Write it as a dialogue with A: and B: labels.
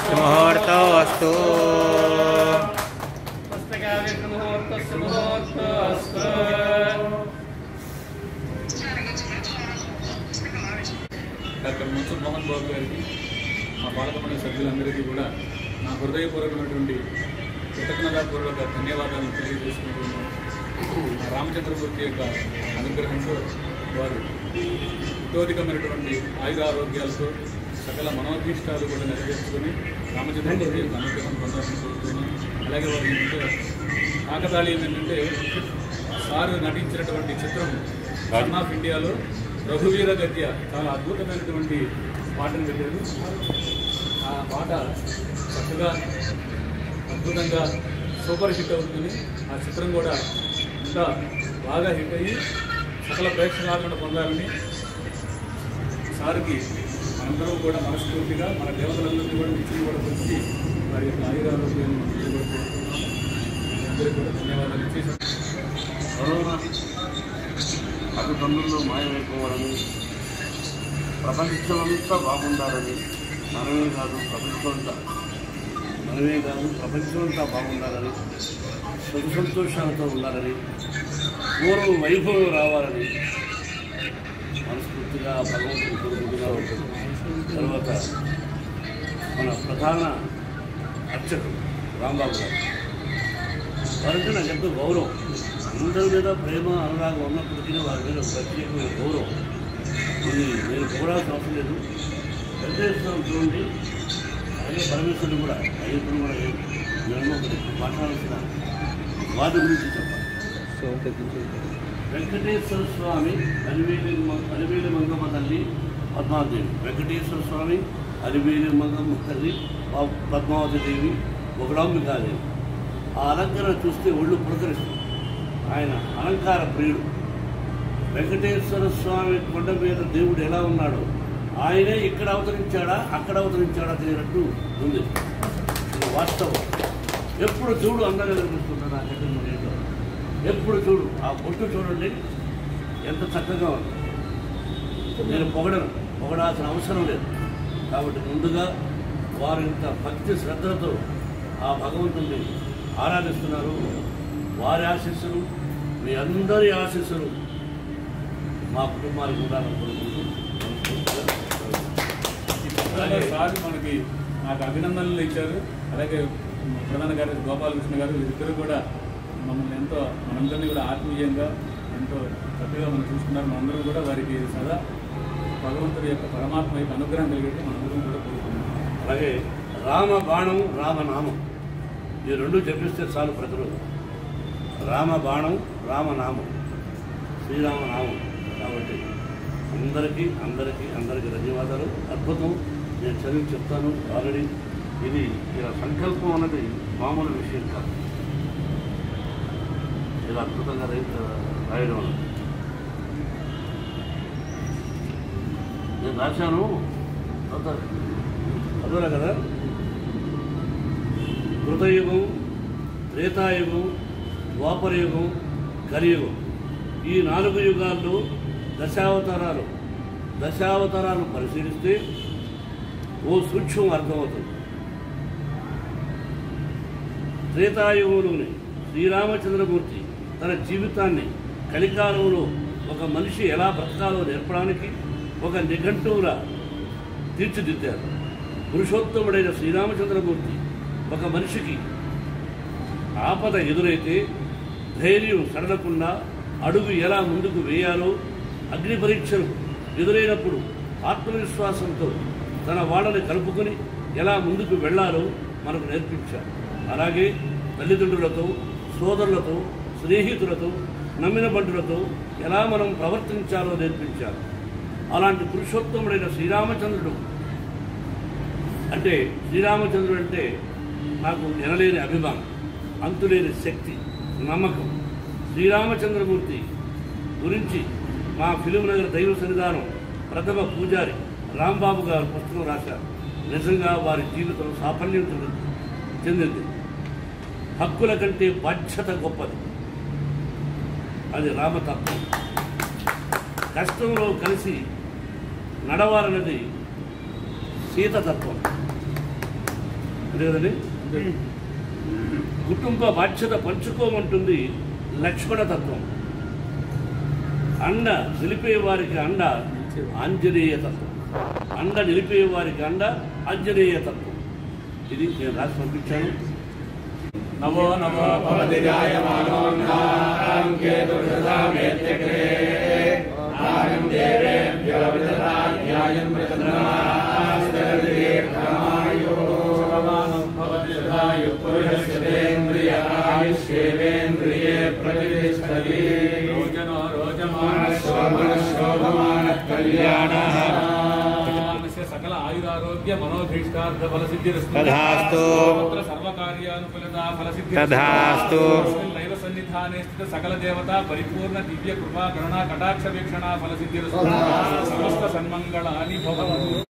A: मुहूर्तोऽस्तु
B: doctor Mansoor Mohan Babu గారికి మా పాలకమండలి సభ్యులందరికీ కూడా నా హృదయపూర్వకమైనటువంటి కృతజ్ఞతాపూర్వక ధన్యవాదాలను తెలియజేసుకుంటున్నాను. రామచంద్రమూర్తి యొక్క అనుగ్రహంతో వారు ఉత్తోధికమైనటువంటి ఆయురారోగ్యాలతో సకల మనోభీష్టాలు కూడా నెరవేర్చుకొని రామచంద్రమూర్తి యొక్క అనుగ్రహం పొందాలని కోరుతున్నాను. అలాగే వారి ఇంట్లో కాకతాళీయం ఏంటంటే సార్ నటించినటువంటి చిత్రం సన్ ఆఫ్ ఇండియాలో రఘువీర గద్య చాలా అద్భుతమైనటువంటి పాటను పెట్టారు. ఆ పాట చక్కగా అద్భుతంగా సూపర్ హిట్ అవుతుంది. ఆ చిత్రం కూడా ఇంకా బాగా హిట్ అయ్యి సకల ప్రేక్షకులను పొందాలని సార్కి మనందరం కూడా మనస్ఫూర్తిగా మన దేవతలందరినీ కూడా నిత్యం కూడా వచ్చి వారి యొక్క ఆయురారోగ్యాన్ని కోరుకుంటున్నాం. అందరికీ కూడా ధన్యవాదాలు ఇచ్చేసాం.
C: కరోనా అడ్డుపన్నుల్లో మాయమైపోవాలని, ప్రపంచమంతా బాగుండాలని, మనమే కాదు ప్రపంచమంతా బాగుండాలని, సుఖ సంతోషాలతో ఉండాలని, పూర్వం వైభవం రావాలని మనస్ఫూర్తిగా భగవంతుని కోరుకుంటుగా ఉంటుంది. తర్వాత మన ప్రధాన అర్చకుడు రాంబాబు గారు వారంటే నాకు ఎంతో గౌరవం. అందరి మీద ప్రేమ అనురాగం ఉన్నప్పటికీ వారి మీద ప్రత్యేకమైన గౌరవం. ఇది నేను పొగడాల్సిన అవసరం లేదు. వెంకటేశ్వరం చూడండి, అలాగే పరమేశ్వరుడు కూడా అయ్యప్పుడు కూడా నేను ఒకటి మాట్లాడాల్సిన వాటి గురించి చెప్పాలి. వెంకటేశ్వర స్వామి అలివేలి మంగమ్మ తల్లి పద్మావతిదేవి, వెంకటేశ్వర స్వామి అలివేలి మంగమ్మ తల్లి పద్మావతి దేవి, ఒకడాంబికాదేవి. ఆ అలంకరణ చూస్తే ఒళ్ళు పులకరిస్తుంది. ఆయన అలంకార ప్రియుడు. వెంకటేశ్వర స్వామి కొండ మీద దేవుడు ఎలా ఉన్నాడో ఆయనే ఇక్కడ అవతరించాడా అక్కడ అవతరించాడా తెలియనట్టు ఉంది. ఇది వాస్తవం. ఎప్పుడు చూడు అందంగా కనిపిస్తుంటాడు ఆ చెట్టు. ఎప్పుడు చూడు ఆ బొట్టు చూడండి ఎంత చక్కగా ఉంది. నేను పొగడాల్సిన అవసరం లేదు. కాబట్టి ముందుగా వారు ఇంత భక్తి శ్రద్ధలతో ఆ భగవంతుని ఆరాధిస్తున్నారు. వారి ఆశీస్సులు, మీ అందరి ఆశీస్సులు మా కుటుంబానికి ఉండాలని కోరుకుంటూ
B: సార్ మనకి నాకు అభినందనలు ఇచ్చారు. అలాగే ప్రధాన కార్యదర్శి గోపాలకృష్ణ గారు, వీరిద్దరు కూడా మమ్మల్ని ఎంతో మనందరినీ కూడా ఆత్మీయంగా ఎంతో చక్కగా మనం చూసుకున్నారు. మనందరం కూడా వారికి సదా భగవంతుడి యొక్క పరమాత్మ యొక్క అనుగ్రహం కలిగేట్టు మనందరం కూడా కోరుకున్నాం.
C: అలాగే రామ బాణం రామనామం ఈ రెండు జపిస్తే చాలు ప్రతిరోజు. రామ బాణం రామనామం శ్రీరామనామం. కాబట్టి అందరికీ ధన్యవాదాలు. అద్భుతం. నేను చదివి చెప్తాను ఆల్రెడీ. ఇది ఇలా సంకల్పం అన్నది మామూలు విషయం కాదు. ఇలా అద్భుతంగా రాయడం అన్నది నేను రాశాను. అదోలా కదా, కృతయుగం, త్రేతాయుగం, ద్వాపరయుగం, కలియుగం. ఈ 4 యుగాల్లో దశావతారాలు పరిశీలిస్తే ఓ సూక్ష్మం అర్థమవుతుంది. త్రేతాయుగంలోని శ్రీరామచంద్రమూర్తి తన జీవితాన్ని కలికాలంలో ఒక మనిషి ఎలా బ్రతకాలో నేర్పడానికి ఒక నిఘంటువులా తీర్చిదిద్దారు. పురుషోత్తముడైన శ్రీరామచంద్రమూర్తి ఒక మనిషికి ఆపద ఎదురైతే ధైర్యం సడలకుండా అడుగు ఎలా ముందుకు వేయాలో, అగ్ని పరీక్షలు ఎదురైనప్పుడు ఆత్మవిశ్వాసంతో తన వాళ్ళని కలుపుకొని ఎలా ముందుకు వెళ్లాలో మనకు నేర్పించారు. అలాగే తల్లిదండ్రులతో, సోదరులతో, స్నేహితులతో, నమ్మిన బంధువులతో ఎలా మనం ప్రవర్తించాలో నేర్పించారు. అలాంటి పురుషోత్తముడైన శ్రీరామచంద్రుడు అంటే నాకు ఎనలేని అభిమానం, అంతులేని శక్తి, నమ్మకం. శ్రీరామచంద్రమూర్తి గురించి మా ఫిలింనగర్ దైవ సన్నిధానం ప్రథమ పూజారి రాంబాబు గారు పుస్తకం రాశారు. నిజంగా వారి జీవితం సాఫల్యం చెందింది. హక్కుల కంటే బాధ్యత గొప్పది. అది రామతత్వం. కష్టంలో కలిసి నడవాలన్నది సీతతత్వం. కదండి. కుటుంబ బాధ్యత పంచుకోమంటుంది లక్ష్మణ తత్వం. అండ నిలిపే వారికి అండ ఆంజనేయ తత్వం. అండ నిలిపే వారికి అండ ఆంజనేయ తత్వం. ఇది నేను రాసి పంపించాను.
B: నమో నమో భవతి జాయమానోన్నాం కేతుర్షదామేత్యగ్రే ఆరం దేవేభ్యో విదధాధ్యాయం ప్రతనాస్తదీర్ఘమాయో సమానం భవతి సదాయు పురుషస్యేంద్రియ ఆయుష్యేంద్రియే ప్రతిష్టతి రోచనో రోచమాన కళ్యాణః सकल आयुरारोग्य मनोभीष्टार्थ फलसिद्धिरस्तु
A: तथास्तु
B: सर्वकार्यानुकूलता फलसिद्धिरस्तु
A: तथास्तु
B: दैव सन्निधाने स्थित सकल देवता परिपूर्ण दिव्य कृपा करुणा कटाक्ष वीक्षणा फलसिद्धिरस्तु समस्त सन्मंगलानि भवन्तु